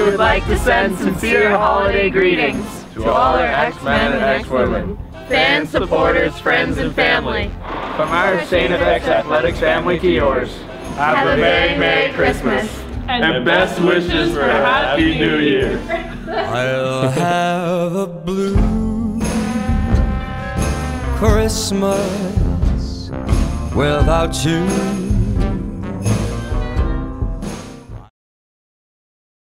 would like to send sincere holiday greetings to all our X-Men and X-Women, fans, supporters, friends, and family. From our StFX athletic family to yours, have a very Merry Christmas. And best wishes for a Happy New Year. I'll have a blue Christmas without you.